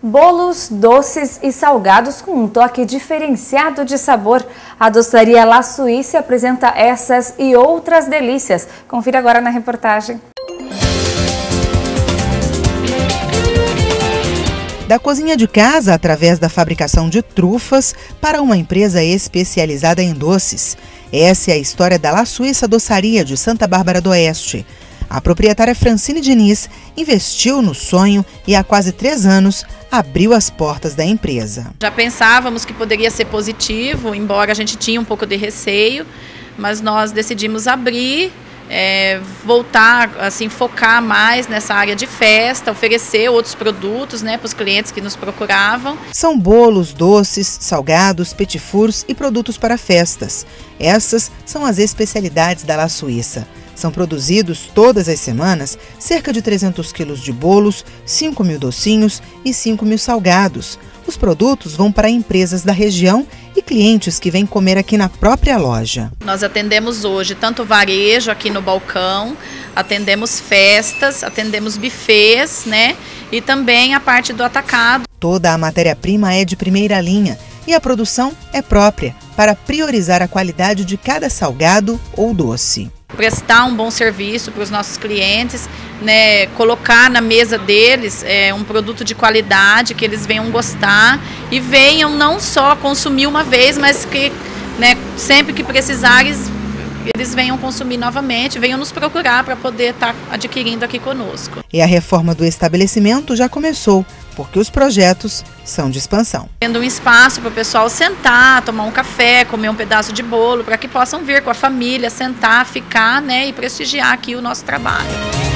Bolos, doces e salgados com um toque diferenciado de sabor. A doçaria La Suíça apresenta essas e outras delícias. Confira agora na reportagem. Da cozinha de casa, através da fabricação de trufas, para uma empresa especializada em doces. Essa é a história da La Suíça Doçaria de Santa Bárbara do Oeste. A proprietária Francine Diniz investiu no sonho e há quase 3 anos abriu as portas da empresa. Já pensávamos que poderia ser positivo, embora a gente tinha um pouco de receio, mas nós decidimos abrir, voltar, assim, focar mais nessa área de festa, oferecer outros produtos, para os clientes que nos procuravam. São bolos, doces, salgados, petit fours e produtos para festas. Essas são as especialidades da La Suíça. São produzidos todas as semanas cerca de 300 quilos de bolos, 5 mil docinhos e 5 mil salgados. Os produtos vão para empresas da região e clientes que vêm comer aqui na própria loja. Nós atendemos hoje tanto varejo aqui no balcão, atendemos festas, atendemos buffets, e também a parte do atacado. Toda a matéria-prima é de primeira linha e a produção é própria para priorizar a qualidade de cada salgado ou doce. Prestar um bom serviço para os nossos clientes, colocar na mesa deles um produto de qualidade que eles venham gostar e venham não só consumir uma vez, mas que sempre que precisarem eles venham consumir novamente, venham nos procurar para poder estar adquirindo aqui conosco. E a reforma do estabelecimento já começou, porque os projetos são de expansão. Tendo um espaço para o pessoal sentar, tomar um café, comer um pedaço de bolo, para que possam vir com a família, sentar, ficar e prestigiar aqui o nosso trabalho.